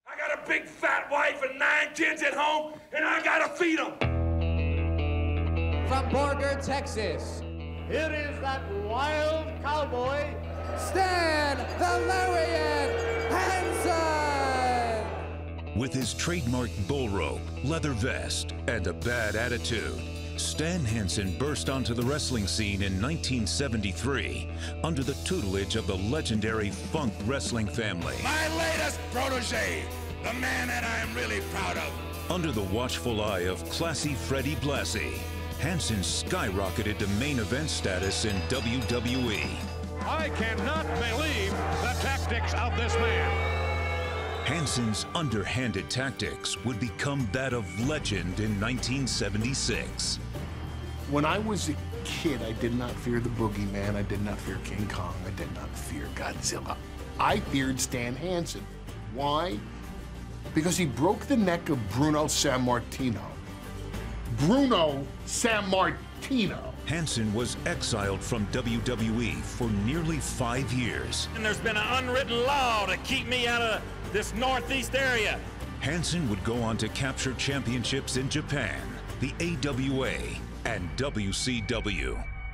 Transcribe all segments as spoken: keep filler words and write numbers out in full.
I got a big fat wife and nine kids at home, and I gotta feed them. From Borger, Texas, here is that wild cowboy, Stan the Lariat Hansen! With his trademark bull rope, leather vest, and a bad attitude, Stan Hansen burst onto the wrestling scene in nineteen seventy-three under the tutelage of the legendary Funk wrestling family. My latest protege, the man that I am really proud of. Under the watchful eye of classy Freddie Blassie, Hansen skyrocketed to main event status in W W E. I cannot believe the tactics of this man. Hansen's underhanded tactics would become that of legend in nineteen seventy-six. When I was a kid, I did not fear the Boogeyman. I did not fear King Kong. I did not fear Godzilla. I feared Stan Hansen. Why? Because he broke the neck of Bruno Sammartino. Bruno Sammartino. Hansen was exiled from W W E for nearly five years. And there's been an unwritten law to keep me out of this northeast area. Hansen would go on to capture championships in Japan, the A W A, and W C W.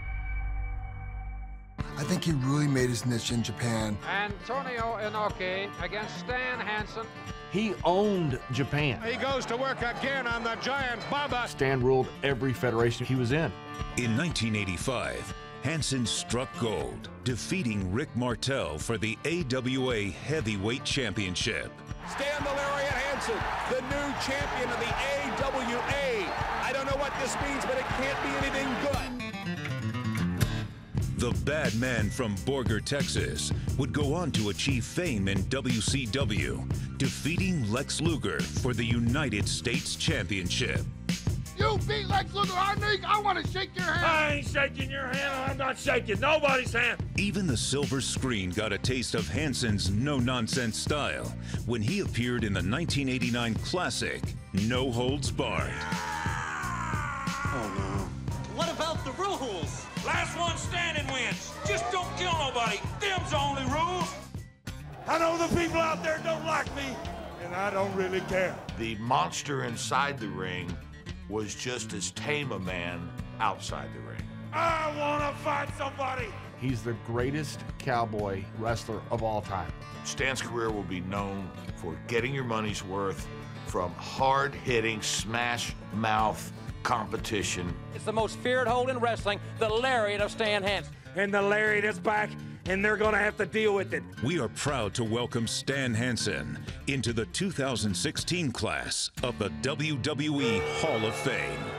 I think he really made his niche in Japan. Antonio Inoki against Stan Hansen. He owned Japan. He goes to work again on the giant Baba. Stan ruled every federation he was in. In nineteen eighty-five, Hansen struck gold, defeating Rick Martel for the A W A Heavyweight Championship. Stan the Lariat Hansen, the new champion of the A W A. I don't know what this means, but it can't be anything good. The bad man from Borger, Texas, would go on to achieve fame in W C W, defeating Lex Luger for the United States Championship. You beat Lex Luger, I think I want to shake your hand. I ain't shaking your hand. I'm not shaking nobody's hand. Even the silver screen got a taste of Hansen's no-nonsense style when he appeared in the nineteen eighty-nine classic, No Holds Barred. Oh, no. What about the rules? Last one standing wins. Just don't kill nobody. Them's the only rules. I know the people out there don't like me, and I don't really care. The monster inside the ring was just as tame a man outside the ring. I want to fight somebody. He's the greatest cowboy wrestler of all time. Stan's career will be known for getting your money's worth from hard-hitting, smash-mouth competition. It's the most feared hold in wrestling, the Lariat of Stan Hansen. And the Lariat is back, and they're going to have to deal with it. We are proud to welcome Stan Hansen into the two thousand sixteen class of the W W E Hall of Fame.